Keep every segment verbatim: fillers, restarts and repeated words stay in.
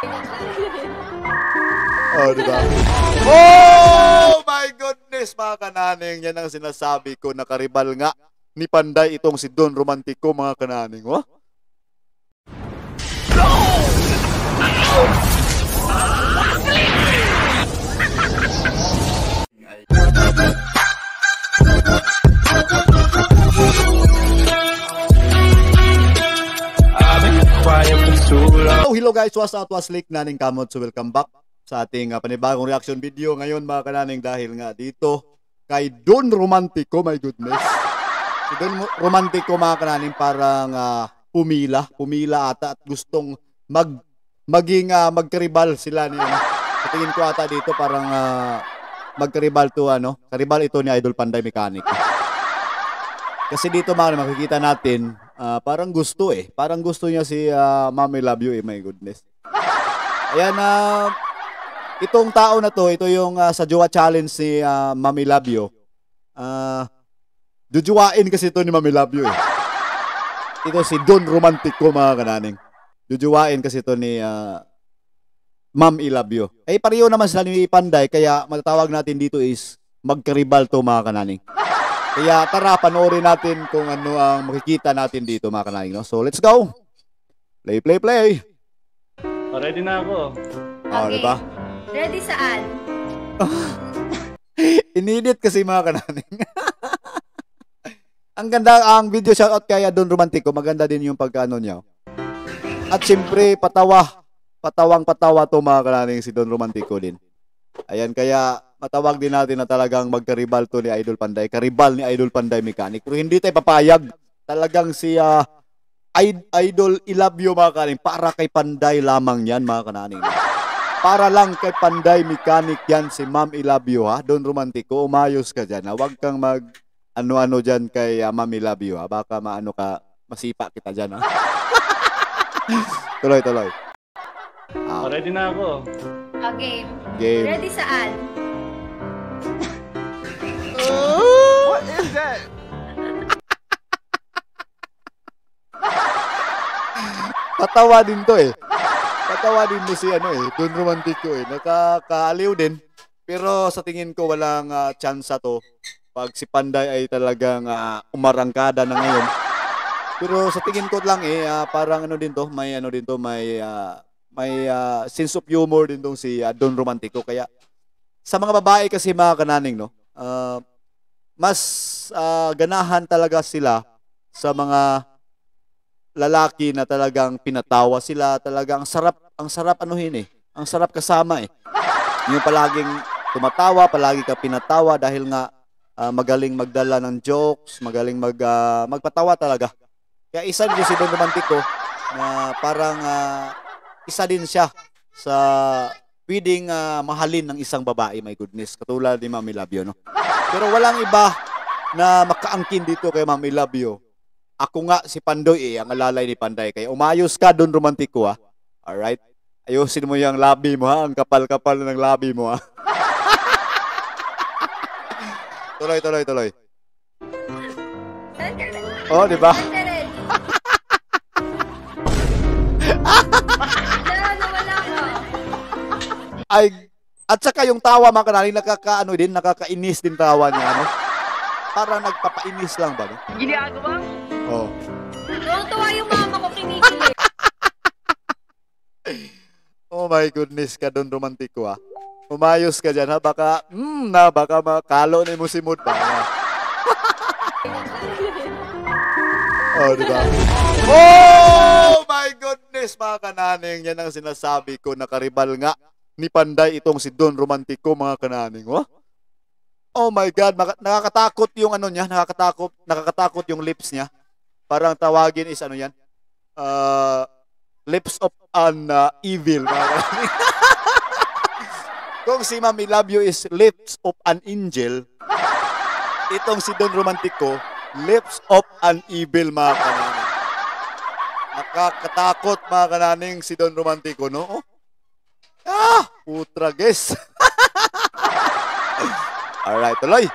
Oh, diba? Oh my goodness, mga kananing. Yan ang sinasabi ko, nakaribal nga ni Panday itong si Don Romantico, mga kananing. Oh? Oh, hello guys, what's up, what's like, naning kamot, so welcome back sa ating uh, panibagong reaction video ngayon, mga kananing, dahil nga dito kay Don Romantico. My goodness, si Don Romantico, mga kananing, parang uh, pumila pumila ata at gustong mag maging uh, magkaribal sila ni ano. Sa tingin ko ata dito parang uh, magkaribal to ano, karibal ito ni Idol Panday Mechanic. Kasi dito, mga makikita natin, uh, parang gusto eh. Parang gusto niya si uh, Mami Love You eh, my goodness. Ayan, uh, itong tao na to, ito yung uh, sa Jowa Challenge si uh, Mami Love You. Uh, Jujuwain kasi ito ni Mami Love You eh. Ito si Don Romantico, mga kananing. Jujuwain kasi ito ni uh, Ma'am I Love You. Eh, pareho naman sila ni Panday, kaya matatawag natin dito is magkaribal to, mga kananing. Kaya tara, panoorin natin kung ano ang makikita natin dito, mga kanaling. No? So, let's go! Play, play, play! Oh, ready na ako. Oh, Okay. diba? Ready saan? Inedit kasi, mga kanaling. Ang ganda, ang video shoutout kay Don Romantico. Maganda din yung pagkaano niya. At siyempre, patawa. Patawang patawa to, mga kanaling, si Don Romantico din. Ayan, kaya matawag din natin na talagang magkaribal to ni Idol Panday. Karibal ni Idol Panday Mechanic. Pero hindi tayo papayag. Talagang si uh, Idol I Love You, mga kananing. Para kay Panday lamang yan, mga kananing. Para lang kay Panday Mechanic yan si Ma'am I Love You, ha? Don Romantico, umayos ka dyan, ha? Huwag kang mag ano-ano dyan kay uh, Ma'am I Love You, ha? Baka maano ka, masipa kita dyan, ha? Tuloy, tuloy. Oh, ready na ako. Okay. Game. Ready saan? What is that? Patawa din to eh. Patawa din mo si ano eh, Don Romantico eh. Nakakaaliw din. Pero sa tingin ko walang uh, chance to pag si Panday ay talagang uh, umarangkada na ngayon. Pero sa tingin ko lang eh, uh, parang ano din to, may ano din to, may uh, may uh, sense of humor din tong si uh, Don Romantico. Kaya sa mga babae kasi, mga kananing, no, uh, mas uh, ganahan talaga sila sa mga lalaki na talagang pinatawa sila. Talagang sarap, ang sarap anuhin eh. Ang sarap kasama eh. Yung palaging tumatawa, palagi ka pinatawa dahil nga uh, magaling magdala ng jokes, magaling mag, uh, magpatawa talaga. Kaya isa din si Don Romantico na parang uh, isa din siya sa pwedeng uh, mahalin ng isang babae, my goodness. Katulad ni Mami Love You, no? Pero walang iba na makaangkin dito kay Mami Love You. Ako nga si Pandoy eh, ang alalay ni Panday. Kaya umayos ka, Don Romantico, ha? Alright? Ayusin mo yung labi mo, ha? Ang kapal-kapal ng labi mo, ha? Tuloy, tuloy, tuloy. Saan ka ready? Oh, di ba? Saan ka ready? Wala, nawala ka. Ay, at saka yung tawa, mga kanaling, nakakaano din, nakakainis din tawa niya, ano? Parang nagpapainis lang ba, no? Ginagawa? Oh. Tuwang-tuwa yung mama ko, kinikilig. Oh my goodness ka, Don Romantico, ha? Umayos ka dyan, ha? Baka, hmm, na, baka makalo na mo si Mood ba? Oh, di ba? Oh my goodness, mga kananing. Yan ang sinasabi ko, nakaribal nga ni Panday itong si Don Romantico, mga kananing. Oh, oh my God, nakakatakot yung ano niya, nakakatakot, nakakatakot yung lips niya. Parang tawagin is ano yan? Uh, lips of an uh, evil, mga kananing. Kung si Mami Love You is lips of an angel, itong si Don Romantico, lips of an evil, mga kananing. Nakakatakot, mga kananing, si Don Romantico, no? Oh. Ah, putra, guys. Alright, tuloy.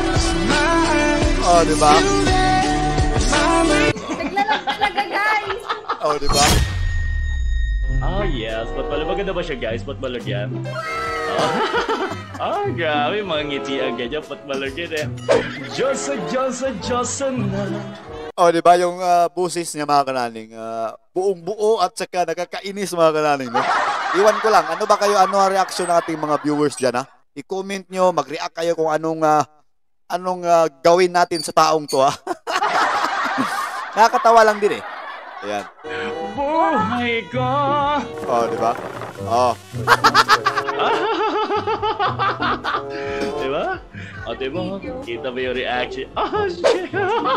Oh, diba? Naglalak talaga, guys. Oh, diba? Oh, yes. Ba't pala maganda ba siya, guys? Ba't malagyan? Ah, ah, grabe. Mga ngiti ang ganyan. Ba't malagyan eh? Johnson, Johnson, Johnson na. Oh, di ba yung uh, busis niya mga kananing, uh, buong buo at saka nakakainis mga kananing, no? Iwan ko lang, ano ba kayo, ano ang reaction ng ating mga viewers dyan, ha? I-comment nyo, mag-react kayo kung anong, uh, anong uh, gawin natin sa taong to, ha? Nakakatawa lang din, eh. Ayan. Buhay ko! Oh, di ba? Oh. Diba? O, diba? Kita mo yung reaction. Oh, shit!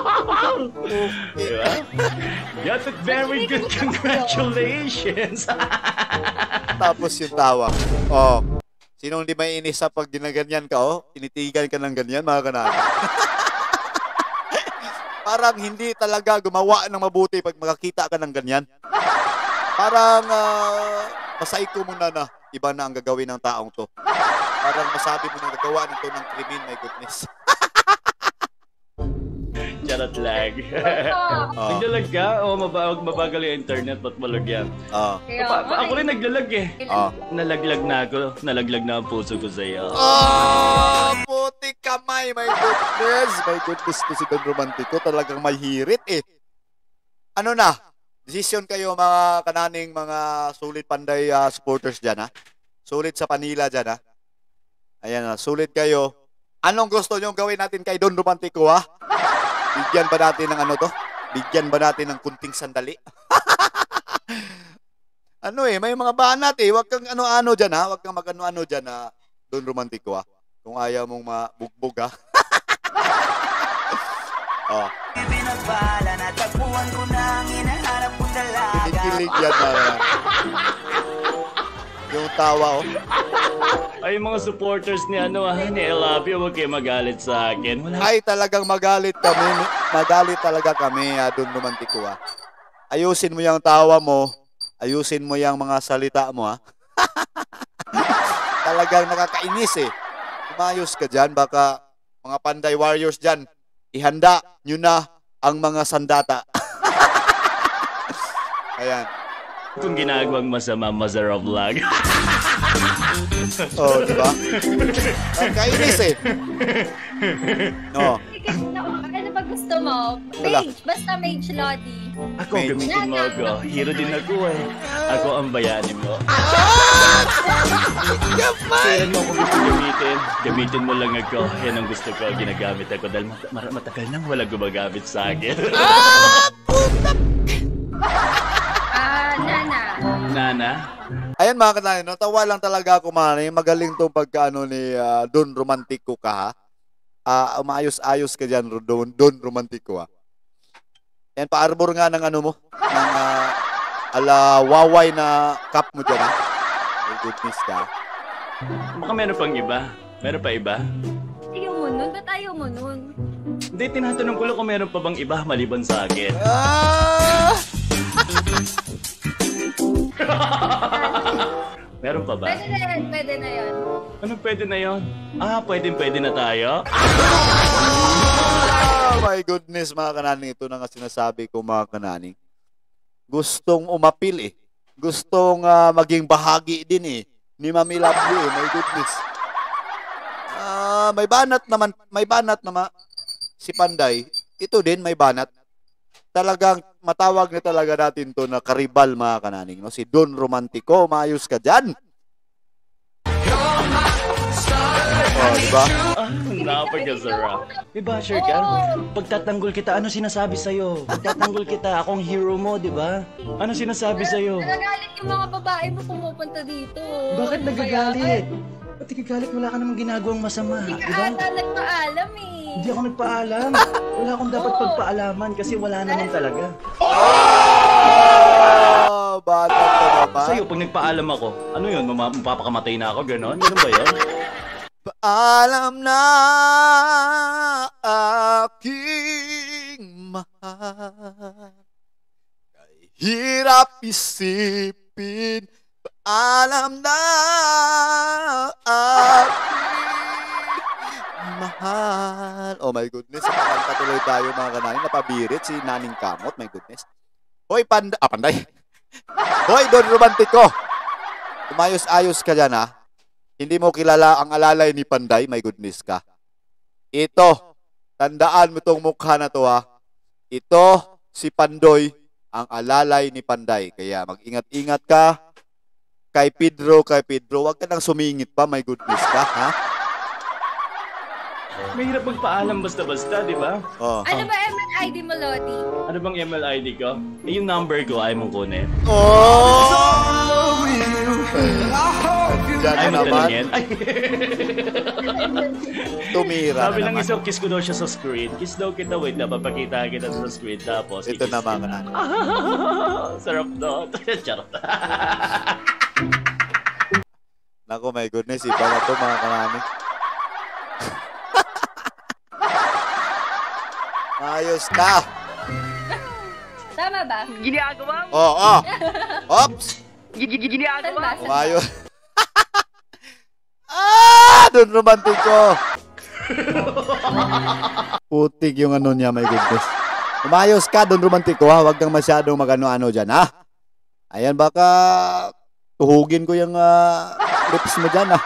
Diba? Got it very good. Congratulations! Tapos yung tawa. Oh. Sinong di may inis sa pag ginaganyan ka, oh? Tinitigan ka ng ganyan, mga kananing. Parang hindi talaga gumawa ng mabuti pag makakita ka ng ganyan. Parang uh, masaiko mo na na iba na ang gagawin ng taong to. Parang masabi mo na gagawa nito ng krimen, my goodness. Charot lag. Oh. Naglalag ka? O mabag mabagal yung internet, ba't malagyan? Oh. Pa pa ako rin naglalag eh. Oh. Nalaglag na ako. Nalaglag na ang puso ko sa'yo. Oh, puti kamay, my goodness. My goodness to si Don Romantico. Talagang may hirit eh. Ano na? Decision kayo mga kananing mga sulit panday uh, supporters dyan, ha? Sulit sa Panila dyan, ha? Ayan na, sulit kayo. Anong gusto nyo gawin natin kay Don Romantico, ha? Bigyan ba natin ng ano to? Bigyan ba natin ng kunting sandali? Ano eh, may mga banat eh. Huwag kang ano-ano dyan, ha? Huwag kang mag-ano-ano dyan, ha? Don Romantico, ha? Kung ayaw mong mabugbog, ha? Oh. Pinagpala na tagpuan ko na ang hinahanap ko talaga. Kinikilig yan, mga. Yung tawa, oh. Ay, mga supporters ni ano ah, ni I love you, huwag kayo magalit sa akin. Wala. Ay, talagang magalit kami. Magalit talaga kami, ah, Don Romantico, ah. Ayusin mo yung tawa mo. Ayusin mo yung mga salita mo, ha. Talagang nakakainis, eh. Umayos ka dyan, baka mga Panday Warriors dyan, ihanda nyo na ang mga sandata. Ayan. Kung ginagawang masama, masarap lang. Oh, di ba? Ang kainis eh. No. Ano ba gusto mo? Wala. Mage. Basta Mage Lodi. Ako, gamitin mo ako. Hero din ako eh. Ako ang bayanin mo. Kailan mo ako gusto gamitin? Gamitin mo lang ako. Yan ang gusto ko. Ginagamit ako dahil mat mat matagal nang wala gumagamit sa akin. Ah, Nana. Nana? Ayan mga kananin, natawa lang talaga ako man. Magaling to pagkaano ni uh, Don Romantico ka, ha? Uh, umayos-ayos ka dyan, Don, Don Romantico, ha? Yan, pa-arbor nga ng ano mo, ng uh, ala waway na cup mo dyan, ha? My goodness ka. Baka meron pang iba? Meron pa iba? Ayaw mo nun? Ba't ayaw mo nun? Hindi, tinatanong ko lang kung meron pa bang iba maliban sa akin. Ah! Meron pa ba? Pwede na yan. Pwede na yan. Anong pwede na yon? Ah, pwedeng pwede na tayo? Oh my goodness, mga kananing. Ito na nga sinasabi ko, mga kananing. Gustong umapil eh. Gustong uh, maging bahagi din eh. Ni Mami Love You eh. My goodness. Uh, may banat naman, may banat naman si Panday. Ito din, may banat. Talagang matawag na talaga natin to na karibal, mga kananing. No? Si Don Romantico, maayos ka dyan. Oh, diba? Ah, napagkasarap. Diba, sure ka? Pagtatanggol kita, ano sinasabi sa'yo? Pagtatanggol kita, akong hero mo, diba? Ano sinasabi sa'yo? Nagagalit yung mga babae mo pumupunta dito. Bakit nagagalit? Ba't nagagalit? Wala ka namang ginagawang masama, Hindi ka diba? ata nagpaalam eh. Hindi ako nagpaalam. Wala akong dapat pagpaalaman kasi wala naman talaga. Oh, bata ka naman. Sa'yo, pag nagpaalam ako, ano yun? Mama- Mapapakamatay na ako, gano'n? Ganun ba yun? Paalam na aking mahal. Kay hirap isipin. Paalam na aking mahal. Oh my goodness. Nakakanta tuloy tayo, mga kananin. Napabirit si Naning Kamot. My goodness. Hoy, Panda. Ah, Panday. Hoy, Don Romantiko. Umayos-ayos ka dyan, ha? Hindi mo kilala ang alalay ni Panday, my goodness ka. Ito, tandaan mo tong mukha na to, ha? Ito, si Pandoy, ang alalay ni Panday. Kaya mag-ingat-ingat ka. Kay Pedro, kay Pedro, wag ka nang sumingit pa, my goodness ka, ha? Mahirap magpaalam basta-basta, di ba? Oh. Ano ba M L I D mo, Lodi? Ano bang M L I D ko? Eh, yung number ko, ay mong kunin. Oh! Diyan Ay na mo naman, talangin. Ay, tumira sabi na ng naman. isang kiss ko daw siya sa screen. Kiss daw kita, wait na, papakita kita sa screen. Tapos, Ito i-kiss naman kita. ka na. Sarap daw. Charot. Naku, my goodness, iba na to mga karami. Ayos ka. Tama ba? Ginagawa mo? Oh, oh. Ops. Gi- gi- Saan Ginagawa ba? mo? Saan ba? Umayos. Ah! Don Romantiko. Putik yung ano niya, my goodness. Umayos ka, Don Romantiko, ha? Huwag kang masyadong magano-ano dyan, ha? Ayan, baka tuhugin ko yung uh, lips mo dyan, ha?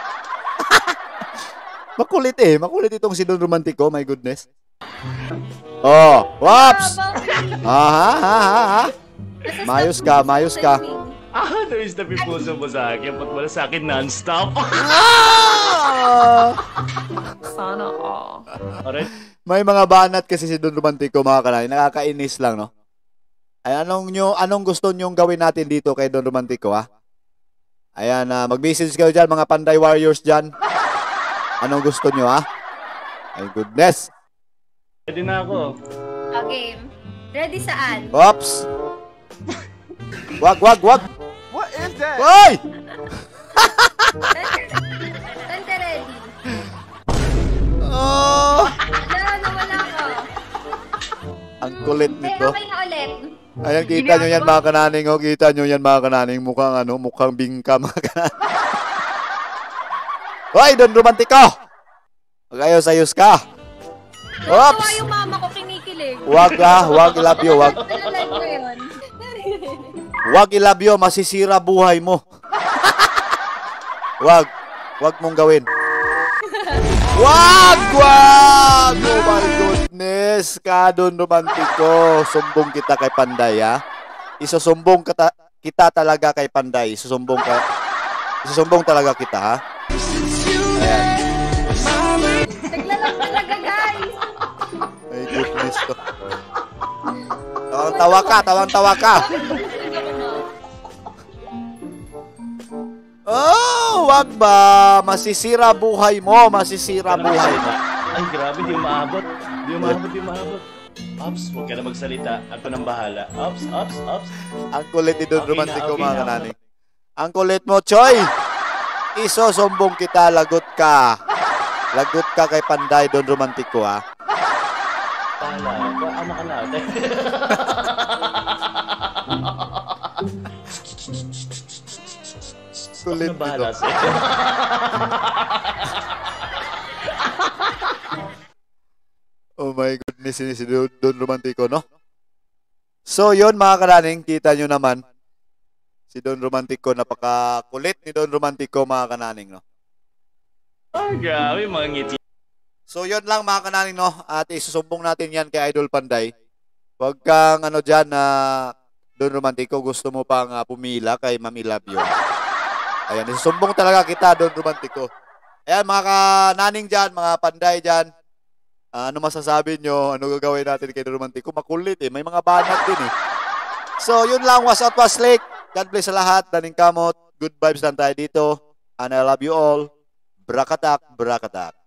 Makulit eh. Makulit itong si Don Romantiko, my goodness. Oh, whoops! Aha, ha, ha, ha. Mayos ka, mayos ka. Ah, na-miss na pipuso mo sa akin. Ba't wala sa akin non-stop? Ah! Sana all. Alright. May mga banat kasi si Don Romantiko, mga kanay. Nakakainis lang, no? Ay, anong, nyo, anong gusto nyong gawin natin dito kay Don Romantiko, ha? Ayan, uh, mag-message kayo dyan, mga Panday Warriors dyan. Anong gusto nyo, ha? Ay, goodness. Pwede na ako. Okay. Ready saan? Oops! Wag, wag, wag! What is that? Hoy! Saan ka ready? Oh! Wala, nawala ka. Ang kulit Eh, nito. okay na ulit. Ayan, kita nyo yan, mga kananing. Oh, kita nyo yan, mga kananing. Mukhang ano, mukhang bingka, mga kananing. Hoy, Don Romantiko! Mag-ayos-ayos ka. Oops! Oops! yung mama ko kinikilig. Wag ah, wag ilabyo, wag. Nalalive ko yun. Wag ilabyo, masisira buhay mo. Wag, wag mong gawin. Wag, wag! Oh my goodness, ka Don Romantiko. Sumbong kita kay Panday, ha? Isusumbong kita, kita talaga kay Panday. Isusumbong ka. Isusumbong talaga kita, ha? Ayan. Naglalak talaga, guys. My goodness to. Tawang tawa ka, tawang tawa ka. Oh, wag ba? Masisira buhay mo, masisira buhay mo. Ay, grabe, di umaabot. Di umaabot, di umaabot. Ops, huwag ka na magsalita. Ako nang bahala. Ops, ops, ops. Ang kulit ni Don Okay na, Romantiko, okay mga na. kananing. Ang kulit mo, Choy. Isosombong kita, lagot ka. Lagot ka kay Panday, Don Romantiko, ha? Bahala. Ba- Ano ka na? Ako Kulit nang bahala nito. sa'yo. Oh my goodness, ini si Don, Don Romantiko, no? So, yun, mga kananing, kita nyo naman. Si Don Romantiko, napakakulit ni Don Romantiko, mga kananing, no? Ah, grabe, mga ngiti. So, yun lang, mga kananing, no? At isusumbong natin yan kay Idol Panday. Huwag kang, ano dyan, na Don Romantiko, gusto mo pang uh, pumila kay Mami Labio. Ayan, isusumbong talaga kita, Don Romantiko. Ayan, mga kananing dyan, mga Panday dyan. Ah, ano masasabi nyo? Ano gagawin natin kay Don Romantiko? Makulit eh. May mga banat din eh. So, yun lang. Was out, was lake. God bless sa lahat. Daning kamot. Good vibes lang tayo dito. And I love you all. Brakatak, brakatak.